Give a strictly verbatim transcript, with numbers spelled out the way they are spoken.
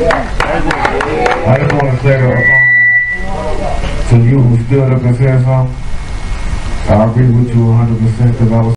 I just want to say to, um, to you who stood up and said something, I agree with you one hundred percent because I was